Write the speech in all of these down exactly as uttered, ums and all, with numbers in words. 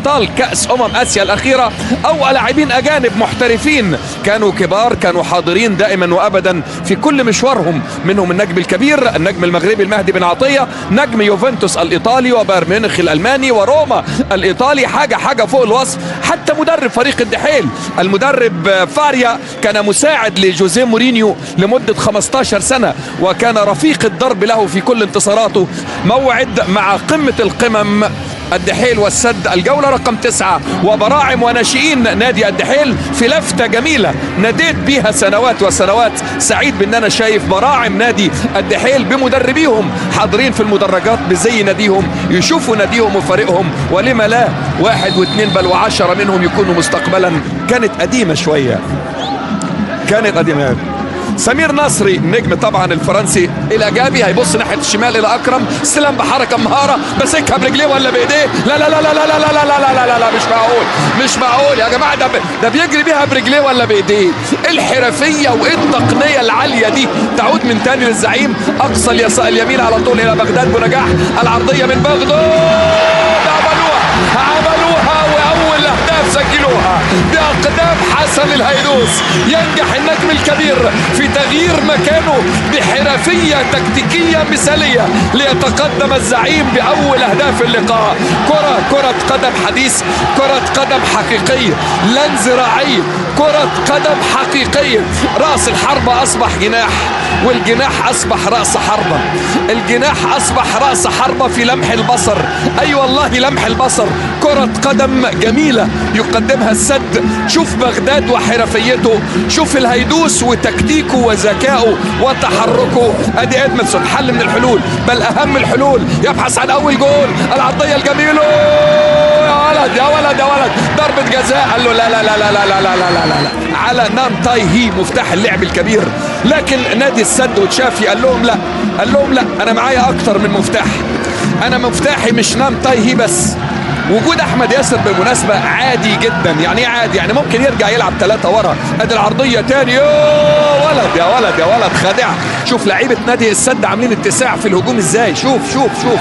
ابطال كاس امم اسيا الاخيره او لاعبين اجانب محترفين كانوا كبار، كانوا حاضرين دائما وابدا في كل مشوارهم. منهم النجم الكبير النجم المغربي المهدي بن عطيه، نجم يوفنتوس الايطالي وبايرن ميونخ الالماني وروما الايطالي، حاجه حاجه فوق الوصف. حتى مدرب فريق الدحيل المدرب فاريا كان مساعد لجوزيه مورينيو لمده خمستاشر سنه، وكان رفيق الدرب له في كل انتصاراته. موعد مع قمه القمم، الدحيل والسد، الجولة رقم تسعة، وبراعم وناشئين نادي الدحيل في لفتة جميلة ناديت بيها سنوات وسنوات. سعيد بان انا شايف براعم نادي الدحيل بمدربيهم حاضرين في المدرجات بزي ناديهم، يشوفوا ناديهم وفريقهم، ولما لا واحد واثنين بل وعشرة منهم يكونوا مستقبلا. كانت قديمة شوية، كانت قديمة. سمير نصري نجم طبعا الفرنسي الايجابي، هيبص ناحيه الشمال الى اكرم، استلام بحركه مهاره، ماسكها برجليه ولا بايديه؟ لا لا لا لا لا لا لا لا لا لا لا مش معقول، مش معقول يا جماعه، ده ده بيجري بيها برجليه ولا بايديه؟ الحرفيه وايه التقنيه العاليه دي؟ تعود من تاني للزعيم، اقصى اليسار اليمين على طول الى بغداد بنجاح، العرضيه من بغداد، عملوها عملوها واول اهداف سجلوها باقدام حسن الهيدوس. ينجح النجم الكبير في تغيير مكانه بحرفيه تكتيكيه مثاليه ليتقدم الزعيم باول اهداف اللقاء. كره كره قدم حديث، كره قدم حقيقيه لا انزراعيه، كره قدم حقيقيه. راس الحربه اصبح جناح، والجناح اصبح راس حربه، الجناح اصبح راس حربه في لمح البصر، اي أيوة والله لمح البصر. كره قدم جميله يقدمها السد. شوف بغداد وحرفيته، شوف الهيدوس وتكتيكه وذكائه وتحركه. ادي ادمنسون حل من الحلول، بل اهم الحلول، يبحث عن اول جول، العرضيه الجميله، يا ولد يا ولد يا ولد، ضربه جزاء. قال له لا لا لا لا لا لا لا لا لا, لا. على نام تاي هي مفتاح اللعب الكبير، لكن نادي السد وتشافي قال لهم لا، قال لهم لا، انا معايا اكتر من مفتاح، انا مفتاحي مش نام تاي هي بس. وجود احمد ياسر بالمناسبه عادي جدا، يعني ايه عادي؟ يعني ممكن يرجع يلعب ثلاثه ورا. ادي العرضيه تاني، يا ولد يا ولد يا ولد، خادعه. شوف لعيبه نادي السد عاملين اتساع في الهجوم ازاي، شوف شوف شوف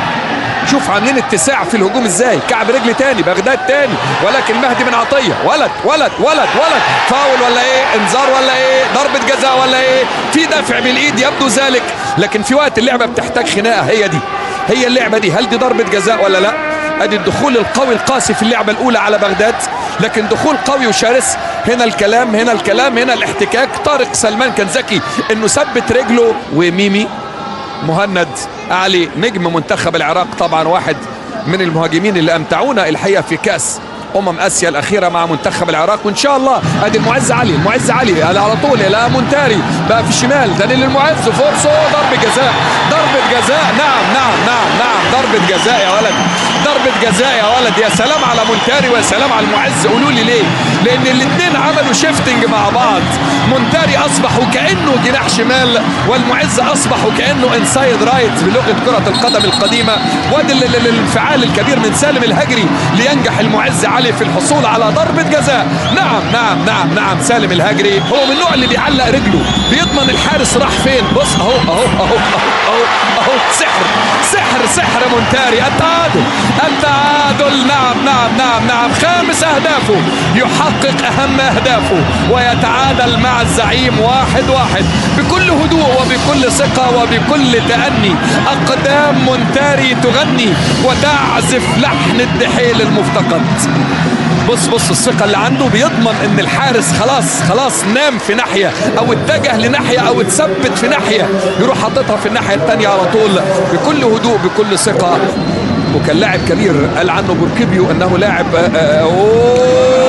شوف عاملين اتساع في الهجوم ازاي. كعب رجل تاني، بغداد تاني، ولكن مهدي بن عطيه، ولد ولد ولد ولد، فاول ولا ايه؟ انذار ولا ايه؟ ضربه جزاء ولا ايه؟ في دفع بالايد يبدو ذلك، لكن في وقت اللعبه بتحتاج خناقه. هي دي هي اللعبه دي، هل دي ضربه جزاء ولا لا؟ ادي الدخول القوي القاسي في اللعبه الاولى على بغداد، لكن دخول قوي وشرس. هنا الكلام هنا الكلام هنا الاحتكاك. طارق سلمان كان ذكي انه ثبت رجله. وميمي مهند علي نجم منتخب العراق، طبعا واحد من المهاجمين اللي امتعونا الحقيقه في كاس امم اسيا الاخيره مع منتخب العراق. وان شاء الله ادي المعز علي، المعز علي على طول الى مونتاري بقى في الشمال، دليل المعز، فرصه ضربه جزاء، ضربه جزاء، نعم نعم نعم نعم ضربه جزاء يا ولد، ضربه جزاء يا ولد. يا سلام على مونتاري ويا سلام على المعز. قولوا لي ليه؟ لان الاثنين عملوا شيفتنج مع بعض. مونتاري اصبح وكانه جناح شمال، والمعز اصبح وكانه انسايد رايت بلغه كره القدم القديمه. وادي الانفعال الكبير من سالم الهجري لينجح المعز علي في الحصول على ضربه جزاء. نعم نعم نعم نعم سالم الهجري هو من النوع اللي بيعلق رجله، بيضمن الحارس راح فين. بص اهو اهو اهو اهو اهو سحر سحر سحر مونتاري. التعادل التعادل، نعم نعم نعم نعم، خامس اهدافه، يحقق اهم اهدافه ويتعادل مع الزعيم واحد واحد بكل هدوء وبكل ثقه وبكل تأني. اقدام مونتاري تغني وتعزف لحن الدحيل المفتقد. بص بص الثقة اللي عنده، بيضمن ان الحارس خلاص خلاص نام في ناحية او اتجه لناحية او اتثبت في ناحية، يروح حاططها في الناحية الثانية على طول بكل هدوء بكل ثقة. وكان لاعب كبير قال عنه بوركيبيو انه لاعب اوه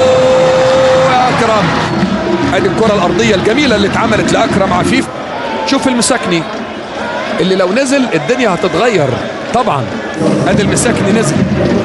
يا اكرم. ادي الكرة الارضية الجميلة اللي اتعملت لاكرم عفيف. شوف المساكني اللي لو نزل الدنيا هتتغير طبعا. ادي المساكني نزل،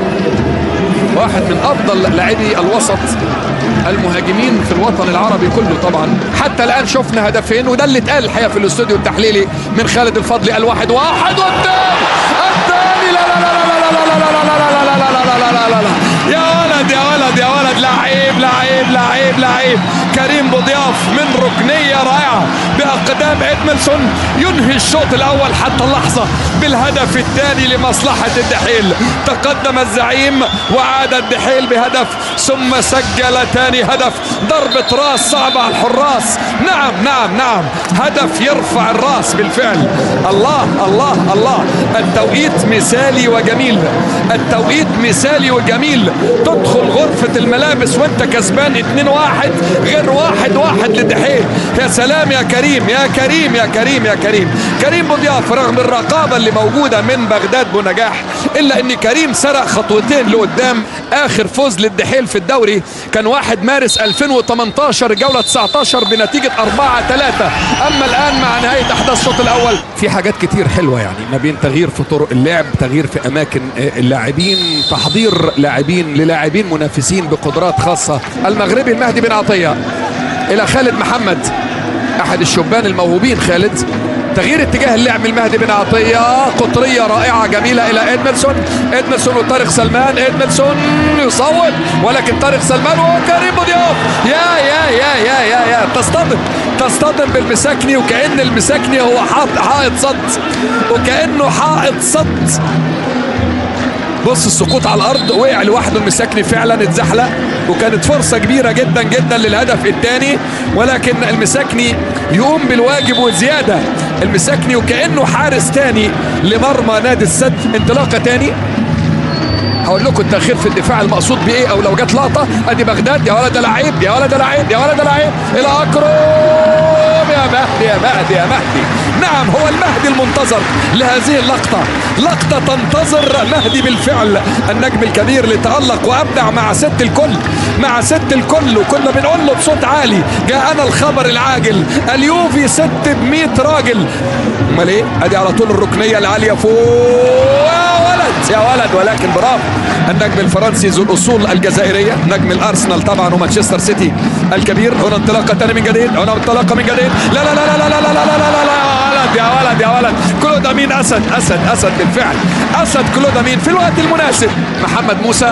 واحد من افضل لاعبي الوسط المهاجمين في الوطن العربي كله طبعا. حتى الان شفنا هدفين، وده اللي اتقال الحقيقه في الاستوديو التحليلي من خالد الفضلي. قال واحد واحد والثاني الثاني لا لا لا لا لا لا لا لا لا لا لا لا لا لا لا لا لا لا. يا ولد يا ولد يا ولد، لعيب لعيب لعيب لعيب لعيب. كريم بوضياف من ركنيه رائعه باقدام ادميلسون ينهي الشوط الاول حتى اللحظه بالهدف الثاني لمصلحه الدحيل. تقدم الزعيم وعاد الدحيل بهدف ثم سجل ثاني هدف. ضربه راس صعبه على الحراس. نعم نعم نعم هدف يرفع الراس بالفعل. الله الله الله التوقيت مثالي وجميل. التوقيت مثالي وجميل. تدخل غرفة الملابس وانت كسبان اتنين واحد غير واحد واحد للدحيل. يا سلام يا كريم يا كريم يا كريم يا كريم. كريم بوضياف رغم الرقابة اللي موجودة من بغداد بونجاح الا ان كريم سرق خطوتين لقدام. اخر فوز للدحيل في الدوري كان واحد مارس ألفين وثمانية عشر جولة تسعة عشر بنتيجة أربعة ثلاثة. اما الان مع نهاية احداث الشوط الاول في حاجات كتير حلوة يعني ما بين تغيير في طرق اللعب، تغيير في اماكن اللاعبين، تحضير لاعبين للاعبين منافسين بقدرات خاصة. المغربي المهدي بن عطية الى خالد محمد احد الشبان الموهوبين. خالد تغيير اتجاه اللعب المهدي بن عطية، قطرية رائعة جميلة الى ادميلسون. ادميلسون وطارق سلمان. ادميلسون يصوب ولكن طارق سلمان وكريم بوضياف يا يا يا يا يا يا تصطدم تصطدم بالمساكني وكأن المساكني هو حائط صد وكأنه حائط صد. بص السقوط على الارض وقع لوحده المساكني فعلا اتزحلق وكانت فرصه كبيره جدا جدا للهدف الثاني ولكن المساكني يقوم بالواجب وزياده. المساكني وكانه حارس ثاني لمرمى نادي السد. انطلاقه ثاني هقول لكم التاخير في الدفاع المقصود بايه او لو جت لقطه. ادي بغداد يا ولد لعيب يا ولد لعيب يا ولد لعيب الى اكرم يا مهدي يا مهدي يا مهدي. نعم هو المهدي المنتظر لهذه اللقطة. لقطة تنتظر مهدي بالفعل. النجم الكبير اللي تألق وأبدع مع ست الكل مع ست الكل وكنا بنقول له بصوت عالي جاءنا الخبر العاجل اليوفي ست بمية راجل. امال ايه؟ ادي على طول الركنية العالية فوق يا ولد يا ولد ولكن برافو النجم الفرنسي ذو الأصول الجزائرية نجم الأرسنال طبعا ومانشستر سيتي الكبير. هنا انطلاقة ثانية من جديد. هنا انطلاقة من جديد. لا لا لا لا لا لا لا لا لا لا يا ولد يا ولد. كلود امين اسد اسد اسد بالفعل. اسد كلود امين في الوقت المناسب. محمد موسى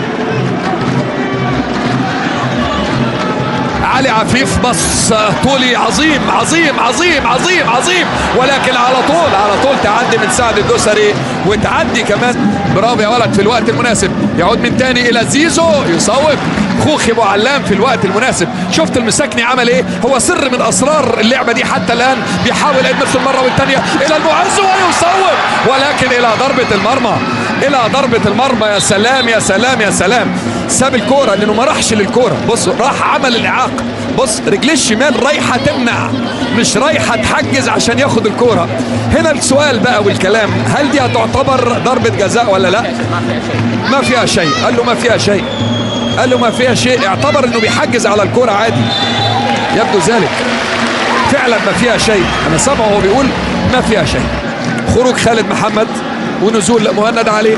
علي عفيف بص طولي عظيم عظيم عظيم عظيم عظيم ولكن على طول على طول تعدي من سعد الدوسري وتعدي كمان. برافو يا ولد في الوقت المناسب. يعود من تاني الى زيزو يصوب. خوخي ابو علام في الوقت المناسب. شفت المساكني عمل ايه؟ هو سر من اسرار اللعبه دي حتى الان. بيحاول ادميلسون مره والثانيه الى المعز ويصوب ولكن الى ضربه المرمى الى ضربه المرمى. يا سلام يا سلام يا سلام. ساب الكوره لانه ما راحش للكوره. بص راح عمل الاعاقه. بص رجليه الشمال رايحه تمنع مش رايحه تحجز عشان ياخد الكوره. هنا السؤال بقى والكلام هل دي هتعتبر ضربه جزاء ولا لا؟ ما فيها شيء. قال له ما فيها شيء قال له ما فيها شيء. اعتبر انه بيحجز على الكوره عادي. يبدو ذلك فعلا ما فيها شيء. انا سامعه وهو بيقول ما فيها شيء. خروج خالد محمد ونزول مهند علي.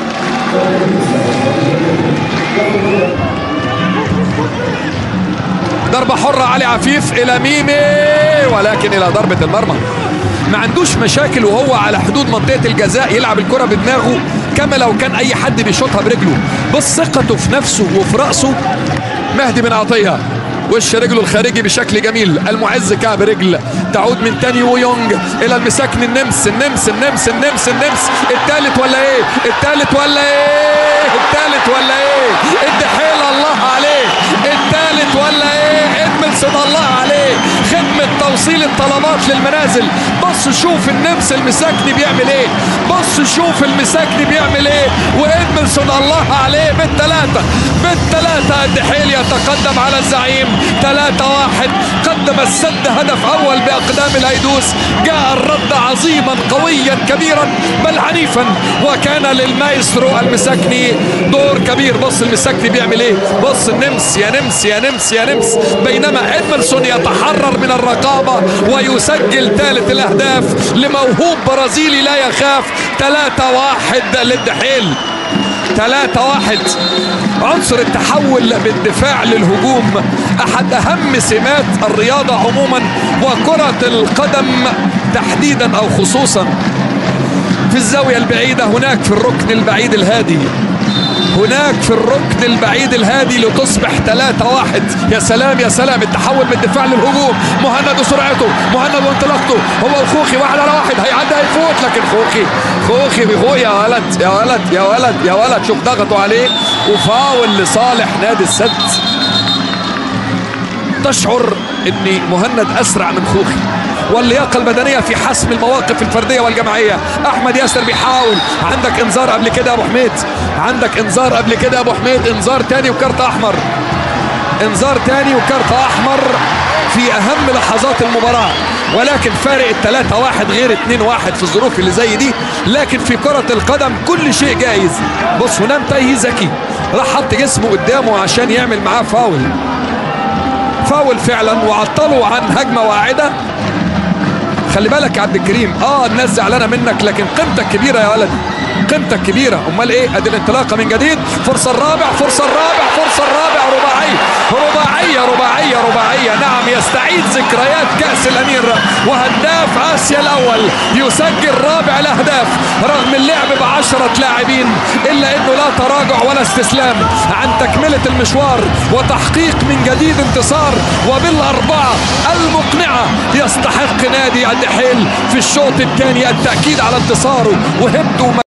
ضربة حرة علي عفيف إلى ميمي ولكن إلى ضربة المرمى. ما عندوش مشاكل وهو على حدود منطقة الجزاء يلعب الكرة بدماغه كما لو كان أي حد بيشوطها برجله. بص ثقته في نفسه وفي رأسه. مهدي بن عطية وش رجله الخارجي بشكل جميل. المعز كعب رجل. تعود من تاني ويونج الى المساكن. النمس النمس النمس النمس النمس الثالث ولا ايه؟ الثالث ولا ايه؟ الثالث ولا ايه؟ الدحيل الله عليه. الثالث ولا ايه؟ ادميلسون الله عليه. خدمة توصيل الطلبات للمنازل. بص شوف النمس المساكني بيعمل ايه. بص شوف المساكني بيعمل ايه. وادميلسون الله عليه بالثلاثة بالثلاثة. الدحيل يتقدم على الزعيم ثلاثة واحد. قدم السد هدف اول باقدام الهيدوس. جاء الرد عظيما قويا كبيرا بل عنيفا وكان للمايسترو المساكني دور كبير. بص المساكني بيعمل ايه. بص النمس يا نمس يا نمس يا نمس. بينما ادميلسون يتحرر من الرقابة ويسجل ثالث الاهداف لموهوب برازيلي لا يخاف. ثلاثة واحد للدحيل. ثلاثة واحد. عنصر التحول بالدفاع للهجوم احد اهم سمات الرياضة عموما وكرة القدم تحديدا او خصوصا. في الزاوية البعيدة هناك في الركن البعيد الهادي هناك في الركن البعيد الهادي لتصبح ثلاثة واحد. يا سلام يا سلام، التحول من الدفاع للهجوم. مهند وسرعته، مهند وانطلاقته، هو وخوخي واحد على واحد، هيعدي هيفوت، لكن خوخي خوخي بيخوي. يا ولد يا ولد يا ولد يا ولد، شوف ضغطوا عليه وفاول لصالح نادي السد. تشعر ان مهند اسرع من خوخي، واللياقه البدنيه في حسم المواقف الفرديه والجماعيه. احمد ياسر بيحاول. عندك انذار قبل كده يا ابو حميد، عندك انذار قبل كده يا ابو حميد، انذار تاني وكارت احمر، انذار تاني وكارت احمر في اهم لحظات المباراه. ولكن فارق الثلاثة واحد غير اتنين واحد في الظروف اللي زي دي. لكن في كرة القدم كل شيء جائز. بص هنا تايهي ذكي راح حط جسمه قدامه عشان يعمل معاه فاول، فاول فعلا، وعطلوا عن هجمه واعده. خلي بالك يا عبد الكريم، اه الناس زعلانه منك، لكن قيمتك كبيره يا ولد، قيمتك كبيره. امال ايه؟ ادي الانطلاقه من جديد، فرصه الرابع، فرصه الرابع، فرصه الرابع، رباعيه رباعيه رباعيه رباعيه. نعم، يستعيد ذكريات كاس الامير وهداف اسيا الاول يسجل رابع الاهداف رغم اللعب بعشره لاعبين، الا انه لا تراجع ولا استسلام عن تكمله المشوار وتحقيق من جديد انتصار، وبالاربعه المقنعه يستحق نادي الدحيل في الشوط الثاني التاكيد على انتصاره. وهبته